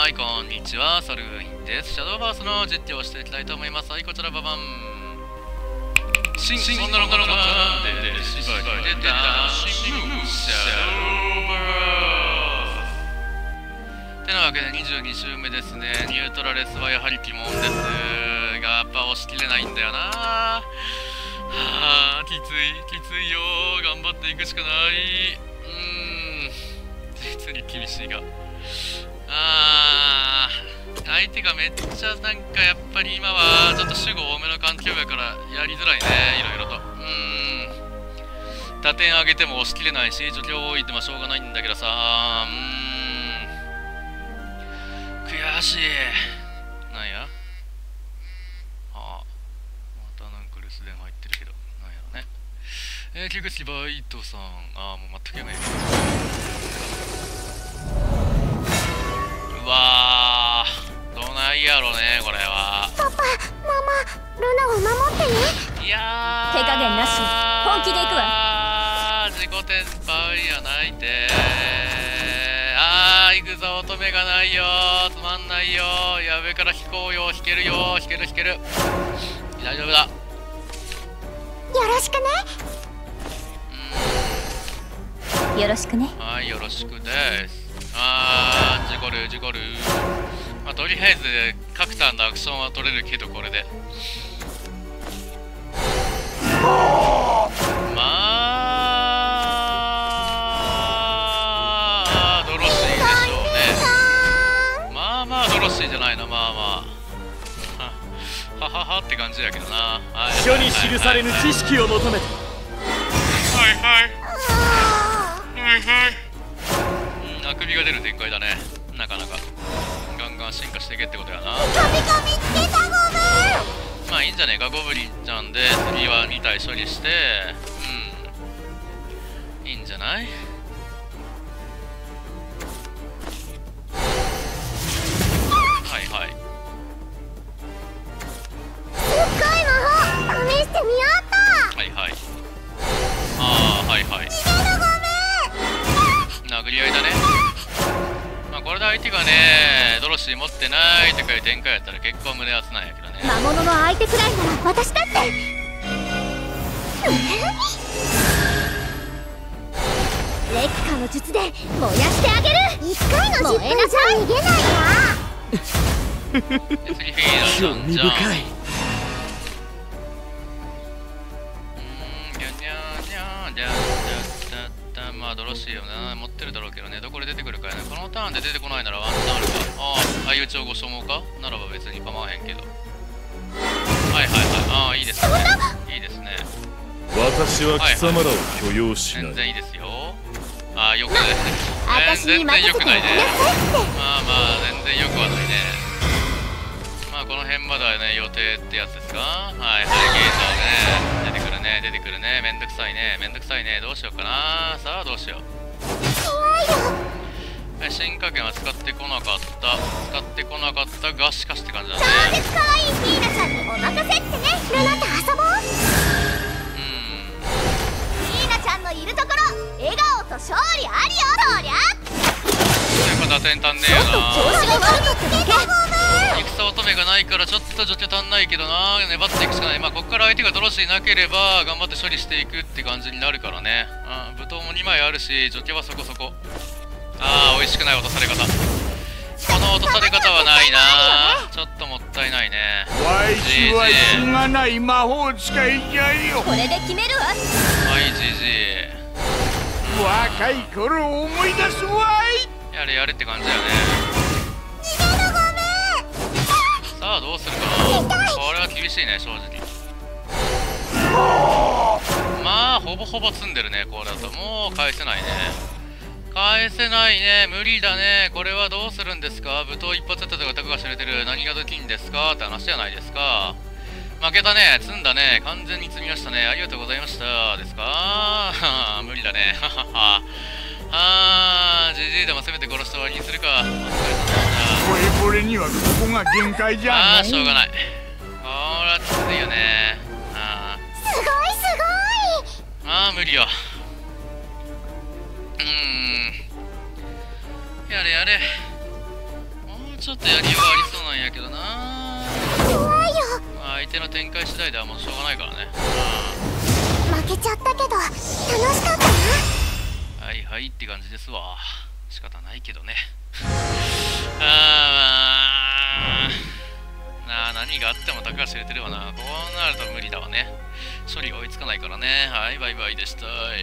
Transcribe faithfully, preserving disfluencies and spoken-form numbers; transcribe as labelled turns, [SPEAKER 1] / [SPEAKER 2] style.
[SPEAKER 1] はい、こんにちは、サルーインです。シャドーバースの実況をしていきたいと思います。はい、こちらババン。新新女の子のターンで芝居で出た新シャドーバース。てなわけでにじゅうに週目ですね。ニュートラレスはやはり鬼門ですが、やっぱ押し切れないんだよな。はあ、きつい、きついよ。頑張っていくしかない。うーん、実に厳しいが。あー、相手がめっちゃなんかやっぱり今はちょっと守護多めの環境やからやりづらいね、いろいろと。うーん、打点上げても押し切れないし、除去置いてもしょうがないんだけどさ、うーん、悔しい。なんや、ああ、またなんか留守電入ってるけど、なんやろね。えー、木口バイトさん、ああ、もう全くやめよう。うわー、どないやろね、これは。
[SPEAKER 2] パパ、ママ、ルナを守ってね。
[SPEAKER 1] いやー、
[SPEAKER 2] 手加減なし、本気でいくわ。
[SPEAKER 1] 自己転売やないてー。あー、行くぞ、乙女がないよー、つまんないよー。いや、上から引こうよ、引けるよー、引ける引ける。大丈夫だ。
[SPEAKER 2] よろしくね。
[SPEAKER 1] うん、
[SPEAKER 2] よろしくね。
[SPEAKER 1] はい、よろしくです。あー、事故る事故る。まあ、とりあえず各ターンのアクションは取れるけど、これでまあドロシーでしょうね。まあまあドロシーじゃないな、まあまあはははって感じやけどな。
[SPEAKER 3] 書に記されぬ知識を求めて。
[SPEAKER 1] はいはいはいはい。あくびが出る展開だね。なかなかガンガン進化していけってことやな。
[SPEAKER 2] カミカミつけたゴム。
[SPEAKER 1] まあいいんじゃねえか、ゴブリンちゃんで次はに体処理して、うん、いいんじゃない。はいはい、
[SPEAKER 2] すっごい魔法試してみようと。
[SPEAKER 1] はいはい、ああはいはい、殴り合いだね。まあこれで相手がねドロシー持ってないとかいう展開やったら結構胸熱なんやけどね。
[SPEAKER 2] 魔物の相手くらいなら私だって。劣化の術で燃やしてあげる。一回の実験じゃ逃げないわ。
[SPEAKER 1] で次フィードちゃんじゃん。まあドロシーをな持ってるだろうけどね、どこで出てくるかやね。このターンで出てこないならワンチャンあるか。ああ、相打ちをご所望かならば別に構わへんけど。はいはいはい、ああいいですね、いいですね。
[SPEAKER 3] 私は貴様らを許容しない。
[SPEAKER 1] 全然いいですよ。ああよくね、全然よくないね。まあまあ全然よくはないね。まあこの辺まではね予定ってやつですか。はいはい、ゲートね出てくるね、出てくるね。めんどくさいね、めんどくさいね。どうしようかな。さあどうしよう。進化圏は使ってこなかった、使ってこなかったがしかしって感じだね。
[SPEAKER 2] 超絶可愛いフィーナちゃんにお任せってね。ルナと遊ぼう。
[SPEAKER 1] うん、
[SPEAKER 2] フィーナちゃんのいるところ笑顔と勝利ありよ。そりゃ
[SPEAKER 1] やっぱ打点足んねえよな。
[SPEAKER 2] 調子が悪かっただけ。
[SPEAKER 1] 戦乙女がないからちょっと除去足んないけどな。粘っていくしかない。まあこっから相手がドロシーなければ頑張って処理していくって感じになるからね。うん、武闘もにまいあるし除去はそこそこ。ああ美味しくない落とされ方。この落とされ方はないな。ちょっともったいないね。
[SPEAKER 3] わいちはしがない魔法使いじゃよ。
[SPEAKER 2] これで決めるわ。
[SPEAKER 1] はいジジイ、
[SPEAKER 3] 若い頃を思い出すわい。
[SPEAKER 1] やれやれって感じだよね。さあどうするかな。これは厳しいね正直。まあほぼほぼ積んでるね。これだともう返せないね、返せないね、無理だね。これはどうするんですか。武闘一発やったとかたかが知れてる。何ができんですかって話じゃないですか。負けたね、積んだね、完全に積みましたね。ありがとうございましたですか。無理だね。はははあー、ジジイでもせめて殺して終わりにするか。お疲れ様でした。
[SPEAKER 3] これにはここが限界じゃん。
[SPEAKER 1] ああしょうがない。これはきついよね。あ
[SPEAKER 2] すごいす
[SPEAKER 1] あああ無理よ。うーんやれやれ。もうちょっとやりようがありそうなんやけどな。
[SPEAKER 2] 怖いよ。
[SPEAKER 1] まあ相手の展開次第ではもうしょうがないからね。
[SPEAKER 2] 負けちゃったけど楽しかったな。
[SPEAKER 1] はいはいって感じですわ。仕方ないけどね。あーまあなあ、何があっても高橋入れてるわな。こうなると無理だわね。処理が追いつかないからね。はい、バイバイでした。